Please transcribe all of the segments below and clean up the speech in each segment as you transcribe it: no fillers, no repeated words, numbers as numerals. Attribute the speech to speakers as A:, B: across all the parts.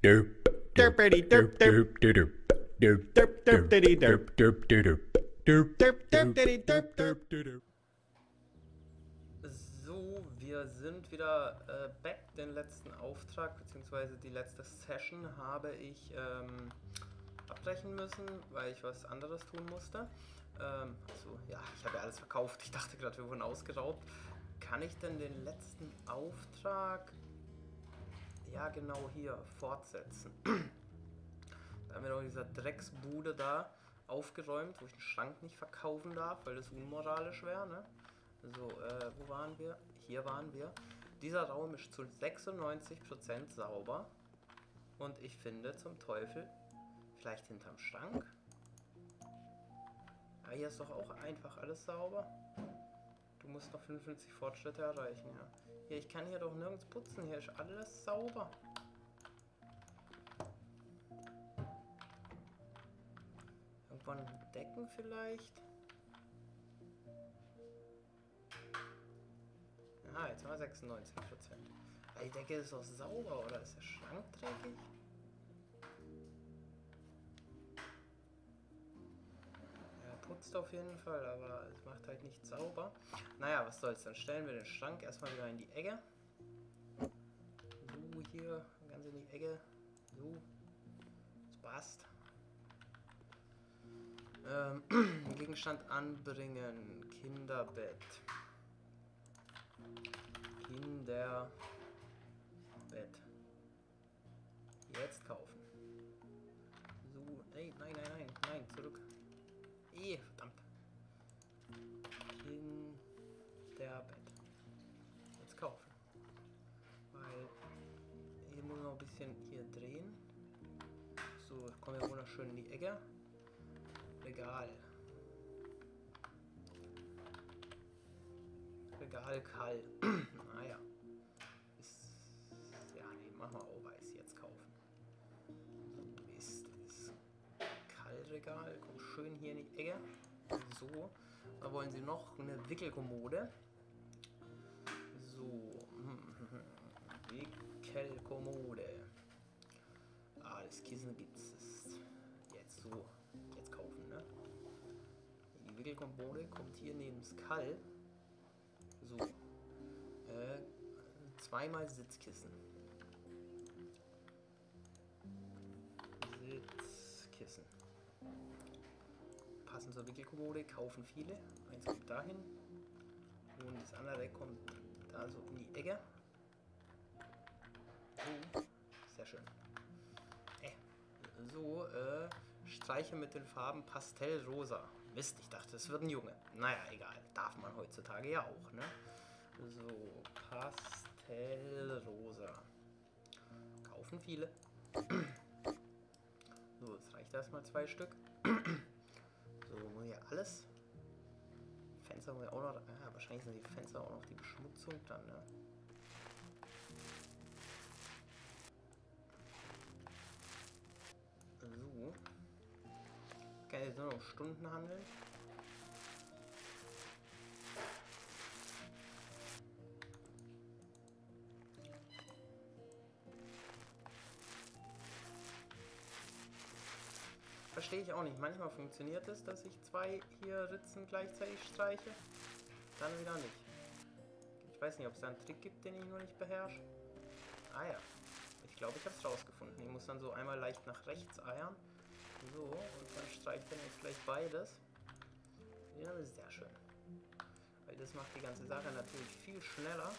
A: Derpity derp derp derp derp derp derp diddy derp derp derp derp derp derp diddy derp derp derp.
B: So, wir sind wieder back. Den letzten Auftrag bzw. die letzte Session habe ich abbrechen müssen, weil ich was anderes tun musste. Also, ja, ich habe ja alles verkauft. Ich dachte gerade, wir wurden ausgeraubt. Kann ich denn den letzten Auftrag, ja genau hier, fortsetzen? Da haben wir doch dieser Drecksbude da aufgeräumt, wo ich den Schrank nicht verkaufen darf, weil das unmoralisch wäre, ne? So, wo waren wir? Hier waren wir. Dieser Raum ist zu 96% sauber. Und ich finde zum Teufel, vielleicht hinterm Schrank. Ah, hier ist doch auch einfach alles sauber. Du musst noch 55 Fortschritte erreichen, ja. Hier, ich kann hier doch nirgends putzen. Hier ist alles sauber. Irgendwann Decken vielleicht? Ah, jetzt haben wir 96%. Die Decke ist doch sauber, oder ist der Schrank dreckig? Er putzt auf jeden Fall, aber es macht halt nicht sauber. Naja, was soll's, dann stellen wir den Schrank erstmal wieder in die Ecke. So, hier, ganz in die Ecke. So, das passt. Gegenstand anbringen. Kinderbett. Kinderbett. Jetzt kaufen. So, ey, nein, nein, nein, nein, zurück. Verdammt. Kinderbett. Jetzt kaufen. Weil hier muss noch ein bisschen hier drehen. So, kommen wir wunderschön in die Ecke. Regal. Regalkall. Naja. Ja, nee, machen wir auch weiß. Jetzt kaufen. Mist, ist Kallregal. Kommt schön hier in die Ecke. So. Da wollen sie noch eine Wickelkommode. So. Wickelkommode. Ah, das Kissen gibt's. Jetzt so. Jetzt kaufen, ne? Die Wickelkommode kommt hier neben das Kall. So. Zweimal Sitzkissen. Sitzkissen. Passend zur Wickelkommode kaufen viele. Eins kommt dahin. Und das andere kommt da so in die Ecke. So. Sehr schön. So, Streiche mit den Farben Pastellrosa. Mist, ich dachte, es wird ein Junge. Naja, egal. Darf man heutzutage ja auch, ne? So, Pastellrosa. Kaufen viele. So, jetzt reicht erstmal 2 Stück. So, muss ja alles. Fenster muss ja auch noch. Ah, wahrscheinlich sind die Fenster auch noch die Beschmutzung dann, ne? So. Kann ich jetzt nur noch Stunden handeln. Verstehe ich auch nicht. Manchmal funktioniert es, dass ich 2 hier Ritzen gleichzeitig streiche. Dann wieder nicht. Ich weiß nicht, ob es da einen Trick gibt, den ich nur nicht beherrsche. Ah ja. Ich glaube, ich habe es rausgefunden. Ich muss dann so einmal leicht nach rechts eiern. So, und dann streicht dann jetzt gleich beides. Ja, das ist sehr schön. Weil das macht die ganze Sache natürlich viel schneller.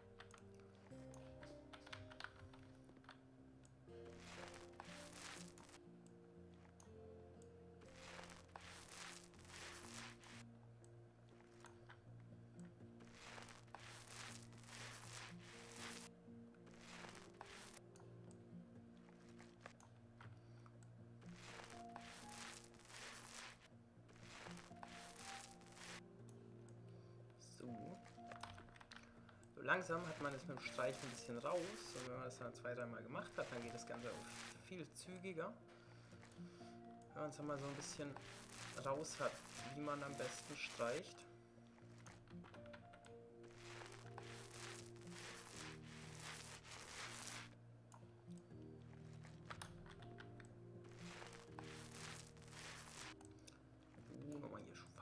B: So langsam hat man es mit dem Streich ein bisschen raus. Und wenn man das dann 2-3 Mal gemacht hat, dann geht das Ganze auch viel zügiger. Wenn man es dann mal so ein bisschen raus hat, wie man am besten streicht.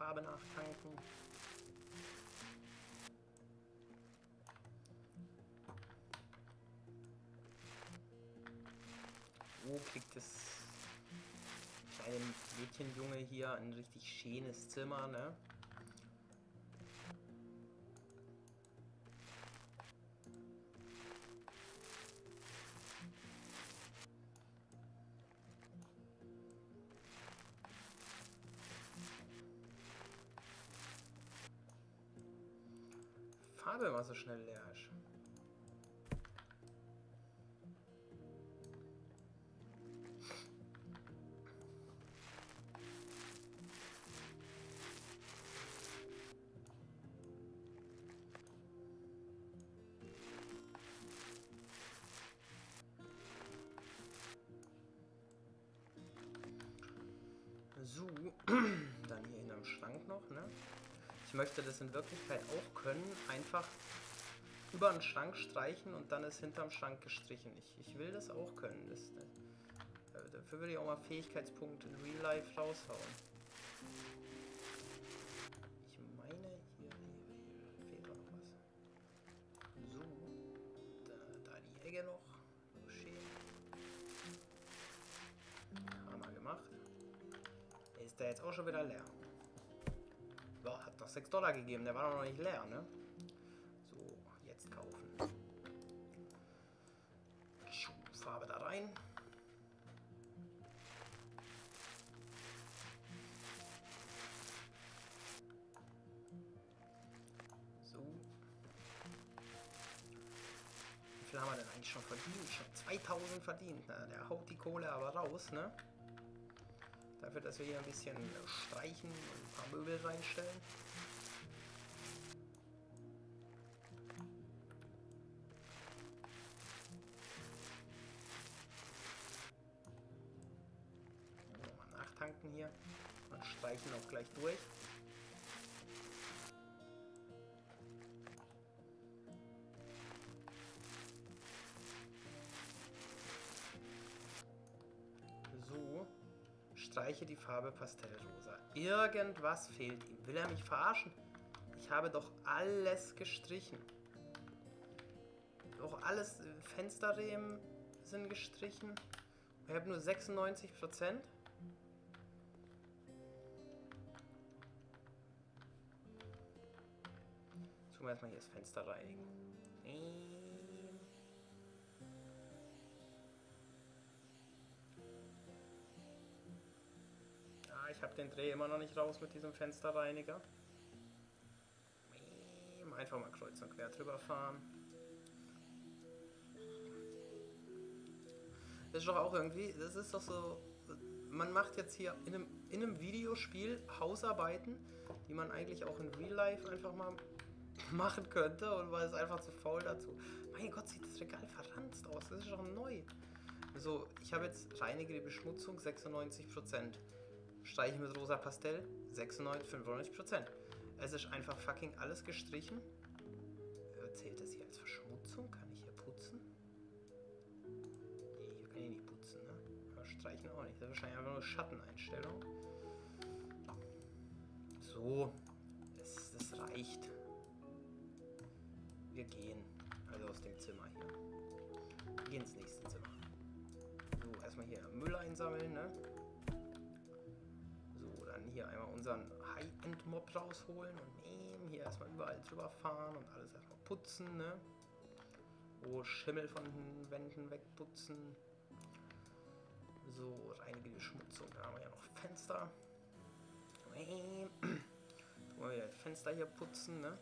B: Farbe nachtanken. Wo kriegt das kleine Mädchenjunge hier ein richtig schönes Zimmer, ne? Farbe immer so schnell leer ist. So, dann hier in einem Schrank noch, ne? Ich möchte das in Wirklichkeit auch können, einfach über einen Schrank streichen und dann ist hinterm Schrank gestrichen. Ich will das auch können. Dafür würde ich auch mal Fähigkeitspunkte in Real Life raushauen. Ich meine, hier fehlt doch noch was. So, da die Egge noch. So schön. Haben wir gemacht. Ist der jetzt auch schon wieder leer? Boah, hat doch $6 gegeben, der war doch noch nicht leer, ne? So, jetzt kaufen. Farbe da rein. So. Wie viel haben wir denn eigentlich schon verdient? Schon 2000 verdient, ne? Der haut die Kohle aber raus, ne? Dafür, dass wir hier ein bisschen streichen und ein paar Möbel reinstellen. Mal nachtanken hier und streichen auch gleich durch. So. Streiche die Farbe Pastellrosa. Irgendwas fehlt ihm. Will er mich verarschen? Ich habe doch alles gestrichen. Auch alles, Fensterrahmen sind gestrichen. Ich habe nur 96%. Jetzt tun wir erstmal hier das Fenster reinigen. Ich habe den Dreh immer noch nicht raus mit diesem Fensterreiniger. Einfach mal kreuz und quer drüber fahren. Das ist doch auch irgendwie, das ist doch so, man macht jetzt hier in einem Videospiel Hausarbeiten, die man eigentlich auch in Real Life einfach mal machen könnte und man ist einfach zu faul dazu. Mein Gott, sieht das Regal verranzt aus, das ist doch neu. So, ich habe jetzt reinige die Beschmutzung 96%. Streiche mit rosa Pastell 95%. Es ist einfach fucking alles gestrichen. Zählt das hier als Verschmutzung? Kann ich hier putzen? Nee, hier kann ich nicht putzen, ne? Aber streichen auch nicht. Das ist wahrscheinlich einfach nur Schatteneinstellung. So, das reicht. Wir gehen. Also aus dem Zimmer hier. Wir gehen ins nächste Zimmer. So, erstmal hier Müll einsammeln, ne? Hier einmal unseren High-End-Mob rausholen und nehmen, hier erstmal überall drüber fahren und alles erstmal putzen, ne? Oh, Schimmel von den Wänden wegputzen. So, reinige Beschmutzung. Dann haben wir ja noch Fenster. Tun wir wieder das Fenster hier putzen, ne?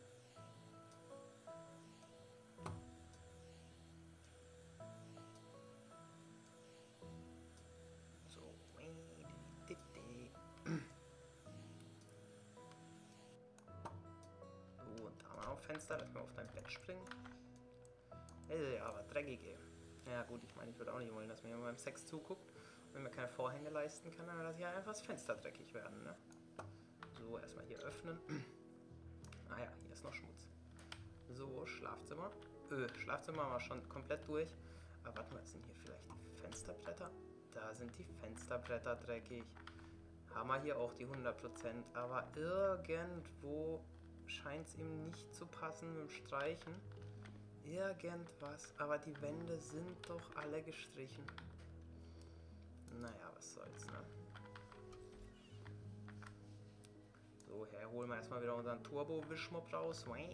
B: Fenster, dass wir auf dein Bett springen. Ja, aber dreckig, ey. Ja gut, ich meine, ich würde auch nicht wollen, dass mir beim Sex zuguckt. Wenn mir keine Vorhänge leisten kann, dann lasse ich einfach das Fenster dreckig werden, ne? So, erstmal hier öffnen. Ah ja, hier ist noch Schmutz. So, Schlafzimmer. Schlafzimmer war schon komplett durch. Aber warte mal, sind hier vielleicht die Fensterbretter? Da sind die Fensterbretter dreckig. haben wir hier auch die 100%. Aber irgendwo scheint es ihm nicht zu passen mit dem Streichen. Irgendwas. Aber die Wände sind doch alle gestrichen. Naja, was soll's, ne? So, hier holen wir erstmal wieder unseren Turbo-Wischmopp raus. Mal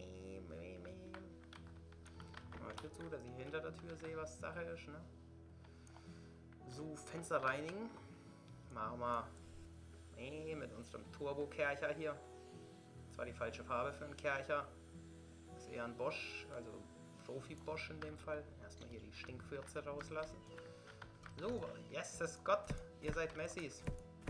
B: Tür zu, dass ich hinter der Tür sehe, was Sache ist, ne? So, Fenster reinigen. Machen wir mit unserem Turbo-Kercher hier. Zwar die falsche Farbe für einen Kercher. Das ist eher ein Bosch, also Profi-Bosch in dem Fall. Erstmal hier die Stinkwürze rauslassen. So, yes, Gott, ihr seid Messis.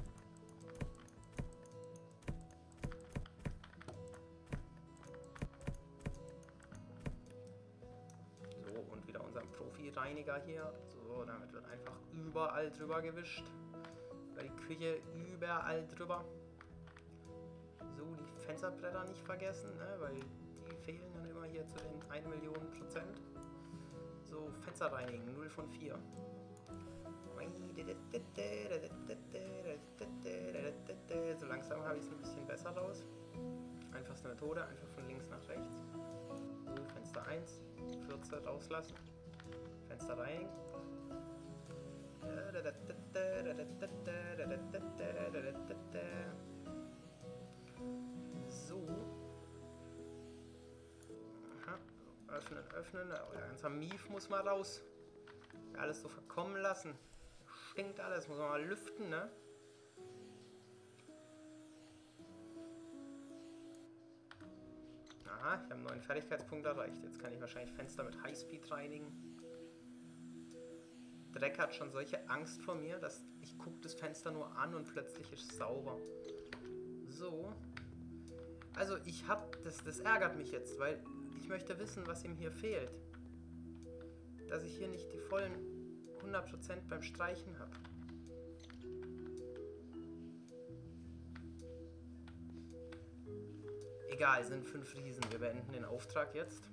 B: So, und wieder unseren Profi-Reiniger hier. So, damit wird einfach überall drüber gewischt. Über die Küche überall drüber. So, die Fensterbretter nicht vergessen, ne, weil die fehlen dann immer hier zu den 1 Million %. So, Fenster reinigen, 0 von 4. So langsam habe ich es ein bisschen besser raus. Einfachste Methode, einfach von links nach rechts. So, Fenster 1, 14 rauslassen. Fenster reinigen. So. Aha. Öffnen, öffnen. Euer ganzer Mief muss mal raus. Alles so verkommen lassen. Stinkt alles, muss man mal lüften, ne? Aha, ich habe einen neuen Fertigkeitspunkt erreicht. Jetzt kann ich wahrscheinlich Fenster mit Highspeed reinigen. Dreck hat schon solche Angst vor mir, dass ich gucke das Fenster nur an und plötzlich ist es sauber. So. Also ich habe, das ärgert mich jetzt, weil ich möchte wissen, was ihm hier fehlt. Dass ich hier nicht die vollen 100% beim Streichen habe. Egal, sind 5 Riesen. Wir beenden den Auftrag jetzt.